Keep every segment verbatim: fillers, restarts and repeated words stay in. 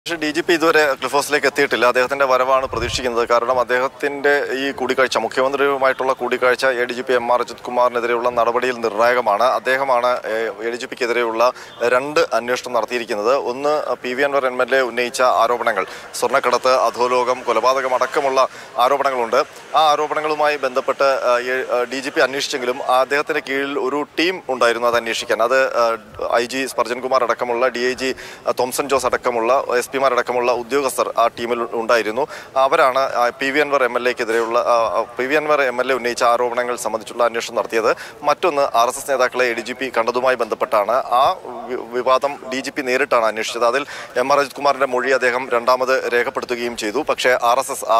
പക്ഷേ D G P ഇതുവരെ Cliff ഹൗസിലേക്ക് എത്തിയിട്ടില്ല. അദ്ദേഹത്തിന്റെ വരവാണ് പ്രതീക്ഷിക്കുന്നത്. കാരണം അദ്ദേഹത്തിന്റെ ഈ കൂടിക്കാഴ്ച, മുഖ്യമന്ത്രിയുമായിട്ടുള്ള കൂടിക്കാഴ്ച A D G P M R Ajith കുമാറിനെതിരെയുള്ള നടപടിയിൽ നിർണായകമാണ്. അദ്ദേഹമാണ് എ ഡി ജി പിക്കെതിരെയുള്ള രണ്ട് അന്വേഷണം നടത്തിയിരിക്കുന്നത്. ഒന്ന്, P V Anvar M L A ഉന്നയിച്ച ആരോപണങ്ങൾ, സ്വർണ്ണക്കടത്ത്, അധോലോകം, കൊലപാതകം അടക്കമുള്ള ആരോപണങ്ങളുണ്ട്. ആ ആരോപണങ്ങളുമായി ബന്ധപ്പെട്ട് ഡി ജി പി അന്വേഷിച്ചെങ്കിലും അദ്ദേഹത്തിന്റെ കീഴിൽ ഒരു ടീം ഉണ്ടായിരുന്നു അത് അന്വേഷിക്കാൻ. അത് ഐ ജി സ്പർജൻ കുമാർ അടക്കമുള്ള, D I G Thomson Jose അടക്കമുള്ള, എസ് പിമാരടക്കമുള്ള ഉദ്യോഗസ്ഥർ ആ ടീമിൽ ഉണ്ടായിരുന്നു. അവരാണ് P V Anvar M L എക്കെതിരെയുള്ള P V Anvar M L A ഉന്നയിച്ച ആരോപണങ്ങൾ സംബന്ധിച്ചുള്ള അന്വേഷണം നടത്തിയത്. മറ്റൊന്ന്, ആർ എസ് എസ് നേതാക്കളെ എ ഡി ജി പി കണ്ടതുമായി ബന്ധപ്പെട്ടാണ്. ആ വിവാദം ഡി ജി പി നേരിട്ടാണ് അന്വേഷിച്ചത്. അതിൽ എം ആർ അജിത് കുമാറിന്റെ മൊഴി അദ്ദേഹം രണ്ടാമത് രേഖപ്പെടുത്തുകയും ചെയ്തു. പക്ഷേ ആർ എസ് എസ്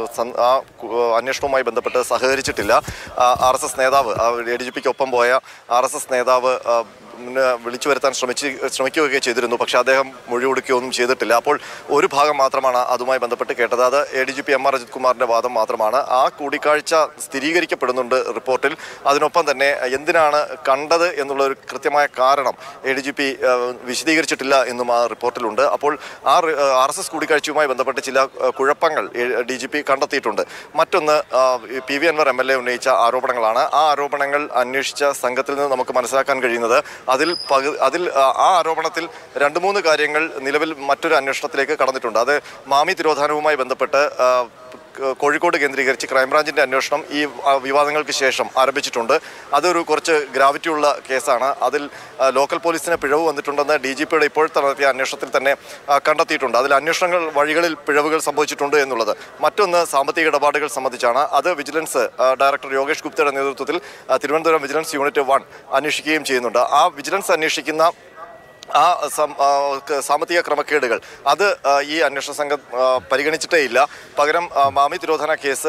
ആ അന്വേഷണവുമായി ബന്ധപ്പെട്ട് സഹകരിച്ചിട്ടില്ല. ആർ എസ് എസ് നേതാവ്, എ ഡി ജി പിക്ക് ഒപ്പം പോയ ആർ എസ് എസ് നേതാവ് വിളിച്ചു വരുത്താൻ ശ്രമിച്ച് ശ്രമിക്കുകയൊക്കെ ചെയ്തിരുന്നു. പക്ഷേ അദ്ദേഹം മൊഴി കൊടുക്കുകയൊന്നും ചെയ്തിട്ടില്ല. അപ്പോൾ ഒരു ഭാഗം മാത്രമാണ് അതുമായി ബന്ധപ്പെട്ട് കേട്ടത്. അത് A D G P M R Ajith കുമാറിന്റെ വാദം മാത്രമാണ്. ആ കൂടിക്കാഴ്ച സ്ഥിരീകരിക്കപ്പെടുന്നുണ്ട് റിപ്പോർട്ടിൽ. അതിനൊപ്പം തന്നെ എന്തിനാണ് കണ്ടത് എന്നുള്ള ഒരു കൃത്യമായ കാരണം എ ഡി ജി പി വിശദീകരിച്ചിട്ടില്ല എന്നും ആ റിപ്പോർട്ടിലുണ്ട്. അപ്പോൾ ആ ആർ എസ് എസ് കൂടിക്കാഴ്ചയുമായി ബന്ധപ്പെട്ട് ചില കുഴപ്പങ്ങൾ ഡി ജി പി കണ്ടെത്തിയിട്ടുണ്ട്. മറ്റൊന്ന്, P V Anvar M L A ഉന്നയിച്ച ആരോപണങ്ങളാണ്. ആ ആരോപണങ്ങൾ അന്വേഷിച്ച സംഘത്തിൽ നിന്ന് നമുക്ക് മനസ്സിലാക്കാൻ കഴിയുന്നത് അതിൽ പകു അതിൽ ആ ആരോപണത്തിൽ രണ്ട് മൂന്ന് കാര്യങ്ങൾ നിലവിൽ മറ്റൊരു അന്വേഷണത്തിലേക്ക് കടന്നിട്ടുണ്ട്. അത് മാമി തിരോധാനവുമായി ബന്ധപ്പെട്ട് കോഴിക്കോട് കേന്ദ്രീകരിച്ച് ക്രൈംബ്രാഞ്ചിന്റെ അന്വേഷണം ഈ വിവാദങ്ങൾക്ക് ശേഷം ആരംഭിച്ചിട്ടുണ്ട്. അതൊരു കുറച്ച് ഗ്രാവിറ്റിയുള്ള കേസാണ്. അതിൽ ലോക്കൽ പോലീസിന് പിഴവ് വന്നിട്ടുണ്ടെന്ന് ഡി ജി പിയുടെ ഇപ്പോഴത്തെ നടത്തിയ അന്വേഷണത്തിൽ തന്നെ കണ്ടെത്തിയിട്ടുണ്ട്. അതിൽ അന്വേഷണങ്ങൾ വഴികളിൽ പിഴവുകൾ സംഭവിച്ചിട്ടുണ്ട് എന്നുള്ളത്. മറ്റൊന്ന്, സാമ്പത്തിക ഇടപാടുകൾ സംബന്ധിച്ചാണ്. അത് വിജിലൻസ് ഡയറക്ടർ യോഗേഷ് ഗുപ്തയുടെ നേതൃത്വത്തിൽ തിരുവനന്തപുരം വിജിലൻസ് യൂണിറ്റ് വൺ അന്വേഷിക്കുകയും ചെയ്യുന്നുണ്ട്. ആ വിജിലൻസ് അന്വേഷിക്കുന്ന ആ സാമ്പത്തിക ക്രമക്കേടുകൾ അത് ഈ അന്വേഷണ സംഘം പരിഗണിച്ചിട്ടേ ഇല്ല. പകരം മാമി തിരോധന കേസ്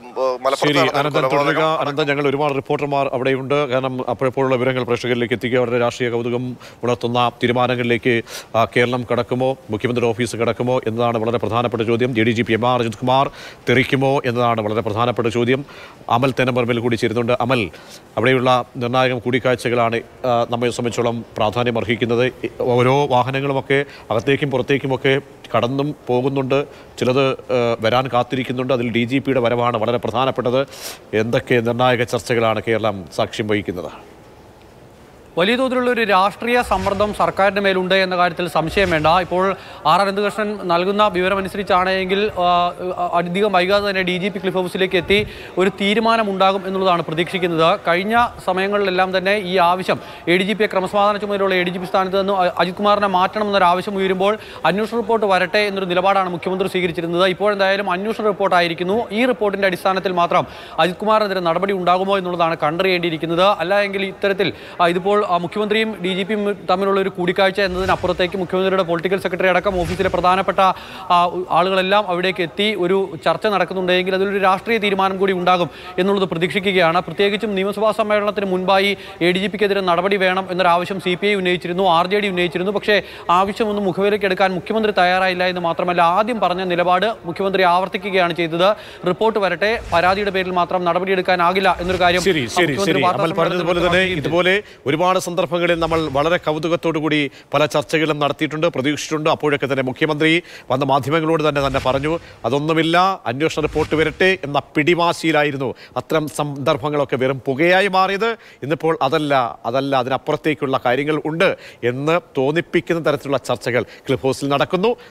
മലപ്പുറത്ത് ഞങ്ങൾ ഒരുപാട് റിപ്പോർട്ടർമാർ അവിടെയുണ്ട്. കാരണം അപ്പോഴപ്പോഴുള്ള വിവരങ്ങൾ പ്രേക്ഷകരിലേക്ക് എത്തിക്കുക, അവരുടെ രാഷ്ട്രീയ കൗതുകം ഉണർത്തുന്ന തീരുമാനങ്ങളിലേക്ക് കേരളം കടക്കുമോ, മുഖ്യമന്ത്രി ഓഫീസ് കടക്കുമോ എന്നതാണ് വളരെ പ്രധാനപ്പെട്ട ചോദ്യം. A D G P M R Ajith Kumar തെറിക്കുമോ എന്നതാണ് വളരെ പ്രധാനപ്പെട്ട ചോദ്യം. അമൽ തെന്നമ്പറമ്പിൽ കൂടി ചേരുന്നുണ്ട്. അമൽ, അവിടെയുള്ള നിർണായക കൂടിക്കാഴ്ചകളാണ് നമ്മെ സംബന്ധിച്ചോളം പ്രാധാന്യം അർഹിക്കുന്നത്. ഓരോ വാഹനങ്ങളുമൊക്കെ അകത്തേക്കും പുറത്തേക്കുമൊക്കെ കടന്നും പോകുന്നുണ്ട്, ചിലത് വരാൻ കാത്തിരിക്കുന്നുണ്ട്. അതിൽ ഡി ജി പിയുടെ വരവാണ് വളരെ പ്രധാനപ്പെട്ടത്. എന്തൊക്കെ നിർണായക ചർച്ചകളാണ് കേരളം സാക്ഷ്യം വഹിക്കുന്നത്? വലിയ തോതിലുള്ള ഒരു രാഷ്ട്രീയ സമ്മർദ്ദം സർക്കാരിൻ്റെ മേലുണ്ട് എന്ന കാര്യത്തിൽ സംശയം വേണ്ട. ഇപ്പോൾ ആർ ആർ അനന്തകൃഷ്ണൻ നൽകുന്ന വിവരമനുസരിച്ചാണെങ്കിൽ അധികം വൈകാതെ തന്നെ ഡി ജി പി ക്ലിഫ് ഹൗസിലേക്ക് എത്തി ഒരു തീരുമാനമുണ്ടാകും എന്നുള്ളതാണ് പ്രതീക്ഷിക്കുന്നത്. കഴിഞ്ഞ സമയങ്ങളിലെല്ലാം തന്നെ ഈ ആവശ്യം എ ഡി ജി പിയെ ക്രമസമാധാന ചുമതലയുള്ള എ ഡി ജി പി സ്ഥാനത്ത് നിന്ന് അജിത് കുമാറിനെ മാറ്റണം എന്നൊരു ആവശ്യം ഉയരുമ്പോൾ അന്വേഷണ റിപ്പോർട്ട് വരട്ടെ എന്നൊരു നിലപാടാണ് മുഖ്യമന്ത്രി സ്വീകരിച്ചിരുന്നത്. ഇപ്പോഴെന്തായാലും അന്വേഷണ റിപ്പോർട്ടായിരിക്കുന്നു. ഈ റിപ്പോർട്ടിൻ്റെ അടിസ്ഥാനത്തിൽ മാത്രം അജിത് കുമാറിനെതിരെ നടപടി ഉണ്ടാകുമോ എന്നുള്ളതാണ് കണ്ടറിയേണ്ടിയിരിക്കുന്നത്. അല്ല എങ്കിൽ ഇത്തരത്തിൽ ഇതിപ്പോൾ മുഖ്യമന്ത്രിയും ഡി ജി പിയും തമ്മിലുള്ള ഒരു കൂടിക്കാഴ്ച എന്നതിനപ്പുറത്തേക്ക് മുഖ്യമന്ത്രിയുടെ പൊളിറ്റിക്കൽ സെക്രട്ടറി അടക്കം ഓഫീസിലെ പ്രധാനപ്പെട്ട ആളുകളെല്ലാം അവിടേക്ക് എത്തി ഒരു ചർച്ച നടക്കുന്നുണ്ടെങ്കിൽ അതിലൊരു രാഷ്ട്രീയ തീരുമാനം കൂടി ഉണ്ടാകും എന്നുള്ളത് പ്രതീക്ഷിക്കുകയാണ്. പ്രത്യേകിച്ചും നിയമസഭാ സമ്മേളനത്തിന് മുൻപായി എ ഡി ജി പിക്കെതിരെ നടപടി വേണം എന്നൊരാവശ്യം സി പി ഐ ഉന്നയിച്ചിരുന്നു, ആർ ജെ ഡി ഉന്നയിച്ചിരുന്നു. പക്ഷേ ആവശ്യമൊന്നും മുഖവിലേക്ക് എടുക്കാൻ മുഖ്യമന്ത്രി തയ്യാറായില്ല എന്ന് മാത്രമല്ല, ആദ്യം പറഞ്ഞ നിലപാട് മുഖ്യമന്ത്രി ആവർത്തിക്കുകയാണ് ചെയ്തത്. റിപ്പോർട്ട് വരട്ടെ, പരാതിയുടെ പേരിൽ മാത്രം നടപടിയെടുക്കാനാകില്ല എന്നൊരു കാര്യം ഇതുപോലെ ഒരുപാട് സന്ദർഭങ്ങളിൽ നമ്മൾ വളരെ കൗതുകത്തോടു കൂടി പല ചർച്ചകളും നടത്തിയിട്ടുണ്ട്, പ്രതീക്ഷിച്ചിട്ടുണ്ട്. അപ്പോഴൊക്കെ തന്നെ മുഖ്യമന്ത്രി വന്ന മാധ്യമങ്ങളോട് തന്നെ തന്നെ പറഞ്ഞു അതൊന്നുമില്ല, അന്വേഷണ റിപ്പോർട്ട് വരട്ടെ എന്ന പിടിവാശിയിലായിരുന്നു. അത്തരം സന്ദർഭങ്ങളൊക്കെ വെറും പുകയായി മാറിയത്. ഇന്നിപ്പോൾ അതല്ല അതല്ല അതിനപ്പുറത്തേക്കുള്ള കാര്യങ്ങൾ ഉണ്ട് എന്ന് തോന്നിപ്പിക്കുന്ന തരത്തിലുള്ള ചർച്ചകൾ ക്ലിഫ് ഹൗസിൽ നടക്കുന്നു.